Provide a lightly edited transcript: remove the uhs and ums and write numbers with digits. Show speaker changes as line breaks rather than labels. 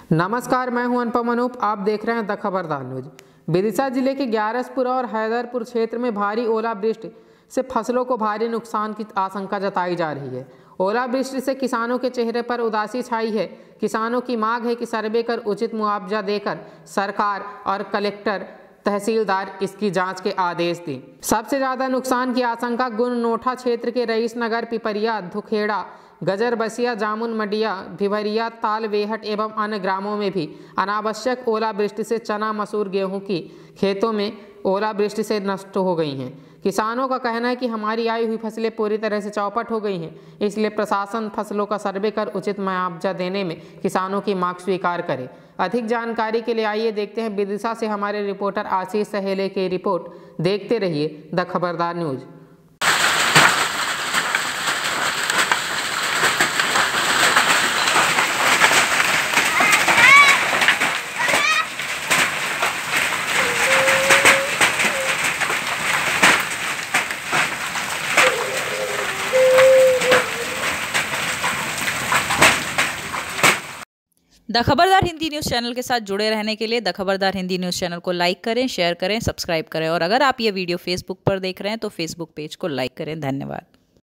नमस्कार, मैं हूं अनुपम अनूप। आप देख रहे हैं द खबरदार न्यूज। विदिशा जिले के ग्यारसपुरा और हैदरपुर क्षेत्र में भारी ओलावृष्टि से फसलों को भारी नुकसान की आशंका जताई जा रही है। ओलावृष्टि से किसानों के चेहरे पर उदासी छाई है। किसानों की मांग है कि सर्वे कर उचित मुआवजा देकर सरकार और कलेक्टर तहसीलदार इसकी जांच के आदेश दें। सबसे ज्यादा नुकसान की आशंका गुण नोठा क्षेत्र के रईस नगर, पिपरिया, धुखेड़ा, गजर बसिया, जामुन मडिया, भिवरिया, तालवेहट एवं अन्य ग्रामों में भी अनावश्यक ओलावृष्टि से चना, मसूर, गेहूं की खेतों में ओलावृष्टि से नष्ट हो गई हैं। किसानों का कहना है कि हमारी आई हुई फसलें पूरी तरह से चौपट हो गई हैं, इसलिए प्रशासन फसलों का सर्वे कर उचित मुआवजा देने में किसानों की मांग स्वीकार करे। अधिक जानकारी के लिए आइए देखते हैं विदिशा से हमारे रिपोर्टर आशीष सहेले की रिपोर्ट। देखते रहिए द खबरदार news.
The Khabardar Hindi news channel के साथ जुड़े रहने के लिए the Khabardar Hindi news channel को लाइक करें, शेयर करें, सब्सक्राइब करें और अगर आप ये वीडियो फेसबुक पर देख रहे हैं तो फेसबुक पेज को लाइक करें। धन्यवाद।